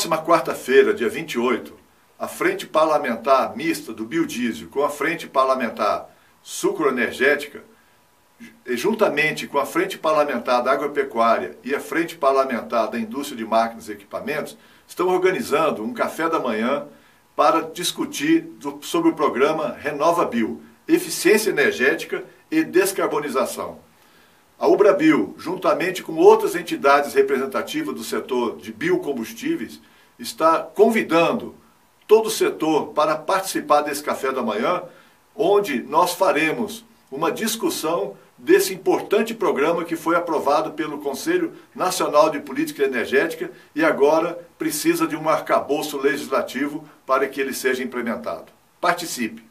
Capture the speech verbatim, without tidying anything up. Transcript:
próxima quarta-feira, dia vinte e oito, a Frente Parlamentar Mista do Biodiesel com a Frente Parlamentar Sucroenergética, juntamente com a Frente Parlamentar da Agropecuária e a Frente Parlamentar da Indústria de Máquinas e Equipamentos, estão organizando um café da manhã para discutir do, sobre o programa RenovaBio, Eficiência Energética e Descarbonização. A UBRABio, juntamente com outras entidades representativas do setor de biocombustíveis, está convidando todo o setor para participar desse café da manhã, onde nós faremos uma discussão desse importante programa que foi aprovado pelo Conselho Nacional de Política Energética e agora precisa de um arcabouço legislativo para que ele seja implementado. Participe!